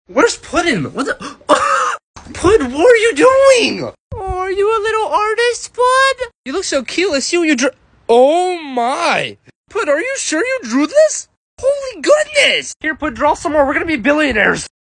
Where's Puddin? What the? Pud, what are you doing? Oh, are you a little artist, Pud? You look so cute. Let's see what you drew. Oh my! Pud, are you sure you drew this? Holy goodness! Here, Pud, draw some more. We're gonna be billionaires.